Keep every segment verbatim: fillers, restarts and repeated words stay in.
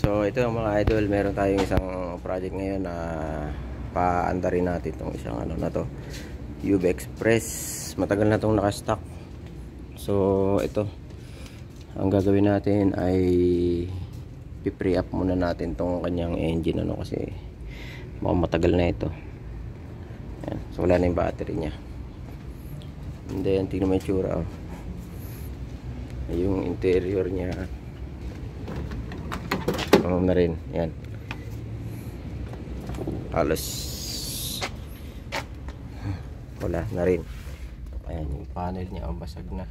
So ito mga idol, meron tayong isang project ngayon na paandarin natin itong isang ano na to, U B Express. Matagal na itong nakastock. So ito, ang gagawin natin ay pi-pre up muna natin itong kanyang engine ano, kasi mukhang matagal na ito. Ayan. So wala na yung battery nya. And then tingnan mo yung tsura, oh. Yung interior nya ano na rin, yan halos wala na rin. Ayan, yung panel nya, oh, basag na,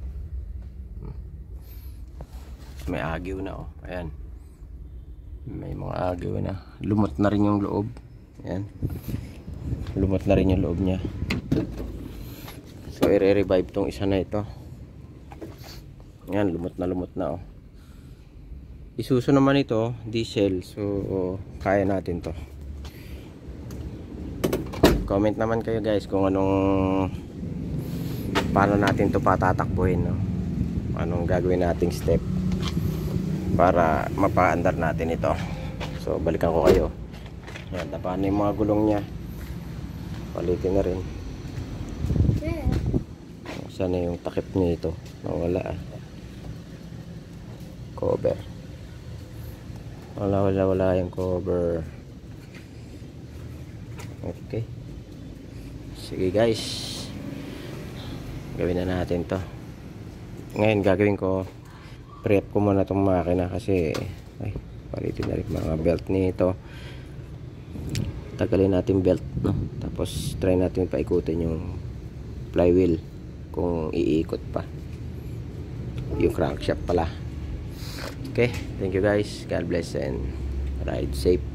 may agyo na, oh. Ayan, may mga agyo na, lumot na rin yung loob. Ayan, lumot na rin yung loob nya. So i-revive tong isa na ito. Ayan, lumot na lumot na, oh. Isuso naman ito, diesel. So kaya natin to. Comment naman kayo guys kung anong, paano natin to patatakbuhin, no? Anong gagawin nating step para mapaandar natin ito. So balikan ko kayo. Ayan, tapahan na yung mga gulong nya, palitin na rin. Sana yung takip niya ito, nawala, ah. Cover, wala wala wala yung cover. Okay, sige guys, gawin na natin to. Ngayon gagawin ko, prep ko muna itong makina kasi ay, palitin na rin mga belt nito. Tagalin natin belt, no? Tapos try natin paikutin yung flywheel kung iikot pa yung crankshaft pala. Okay, thank you guys, God bless and ride safe.